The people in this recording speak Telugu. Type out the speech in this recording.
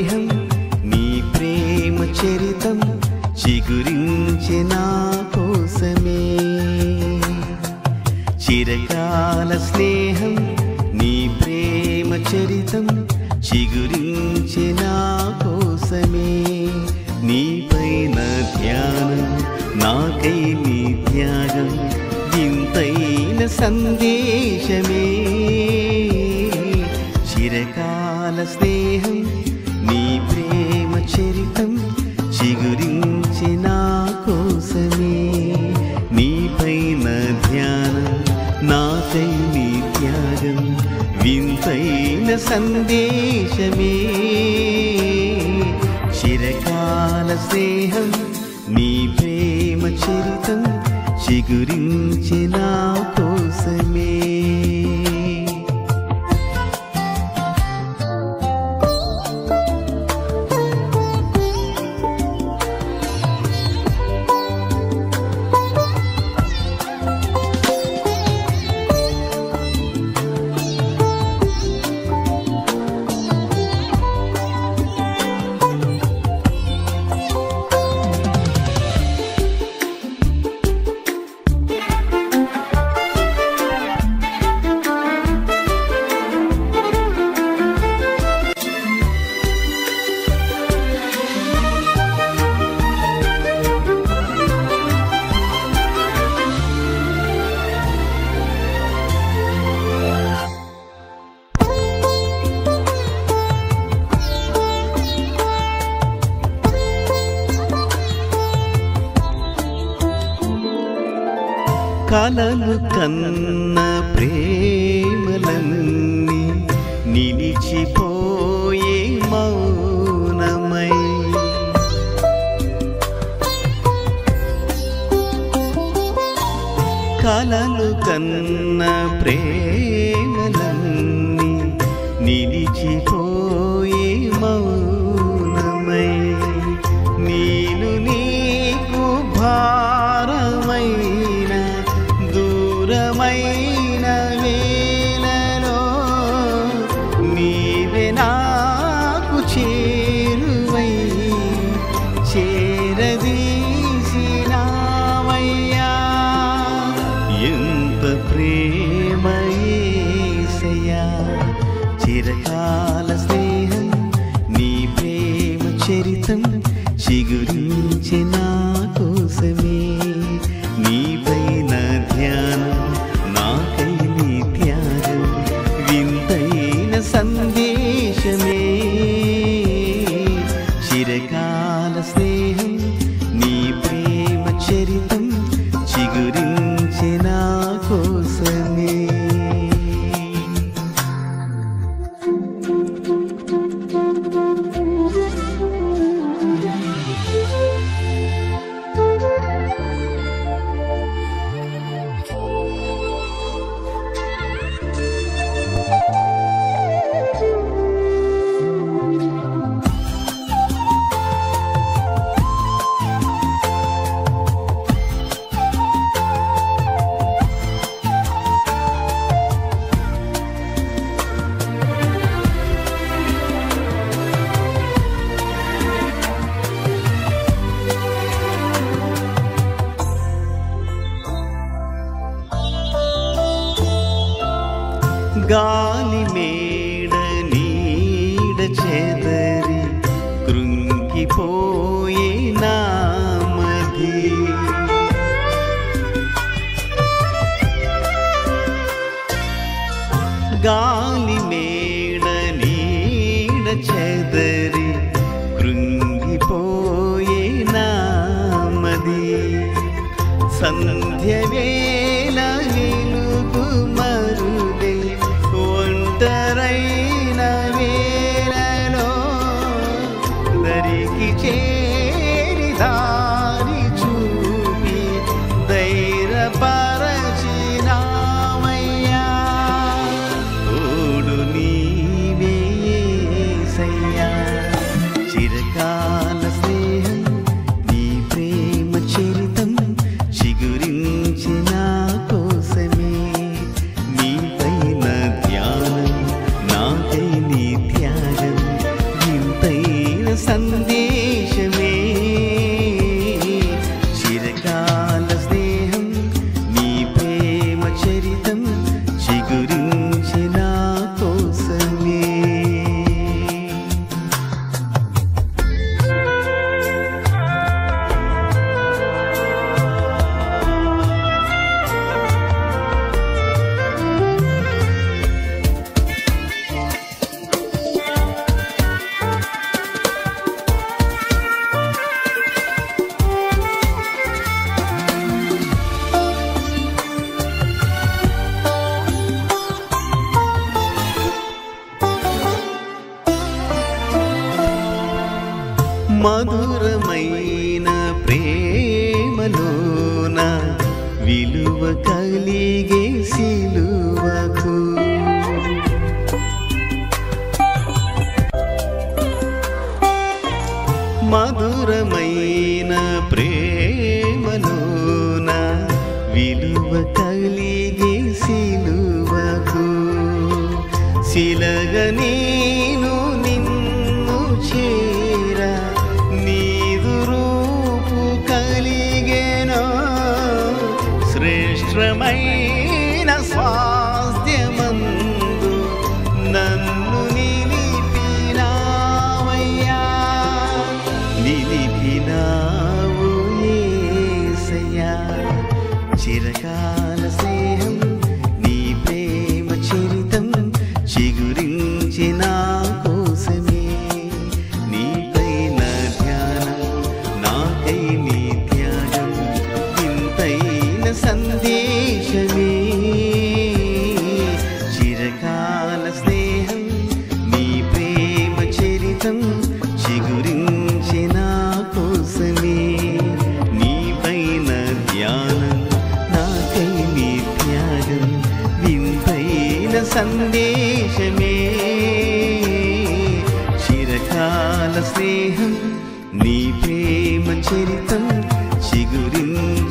స్నేహం నీ ప్రేమ చరితం చిగురించే నా కోసమే. చిరకాల స్నేహం నీ ప్రేమ చరితం చిగురించే నా కోసమే. నీపైన ధ్యానం నాకై నీ త్యాగం వింతైన సందేశమే. చిరకాల స్నేహం నీ ప్రేమ చరితం చిగురించే నా కోసమే. నీపైన ధ్యానం నాకై నీ త్యాగం వింతైన సందేశమే. చిరకాల స్నేహం నీ ప్రేమ చరితం చిగురించే నా కోసమే. కలలు కన్న ప్రేమలన్నీ నిలిచిపోయే మౌనమై. కలలు కన్న ప్రేమలన్నీ నిలిచిపోయే మౌనమై. నేను నీకు భారమైన దూరమైన వేళలో నీవే నాకు చేరువై చేరదీసినావయ్యా. ఎంత ప్రేమ యేసయ్యా. చిరకాల స్నేహం నీ ప్రేమ చరితం చిగురించే నా కోసమే. నీపైన ధ్యానం నాకై నీ త్యాగం వింతైన సందేశమే. చిరకాల స్నేహం నీ ప్రేమ చరితం చిగురించే నా కోసమే. గాలి మేడ నీడ చెదరి కృంగిపోయే నామది. గాలి మేడ నీడ చెదరి కృంగిపోయే నామది. సంధ్య వేళ వెలుగు మరుదే ఒంటరైన వేళలో దరికి చేరి దారి చూపి ధైర్యపరచినావయ్యా. తోడు నీవే యేసయ్యా. చిరకాల స్నేహం నీ ప్రేమ చరితం చిగురించే నా కోసమే. ప్రేమలోన విలువ కలిగే సిలువకు మధురమైన ప్రేమలోన విలువ కలిగే సిలువకు శిలగ నేను నిన్ను చేర నీదు రూపు కలిగెను శ్రేష్టమైన స్వాస్థ్యమందు నన్ను నిలిపినావయ్యా నిలిపినావు యేసయ్యా చిరకాల స్నేహం నీ ప్రేమ చరితం చిగురించి నా కోసమే నీపైన ధ్యానం నాకై నీ త్యాగం ఇంతైన సందేశమే చిరకాల స్నేహం నీ ప్రేమ చరితం చిగురించి నా కోసమే నీపైన ధ్యానం నాకై నీ త్యాగం వింతైన సందేశమే చిరకాల స్నేహం నీ ప్రేమ చరితం చిగురించి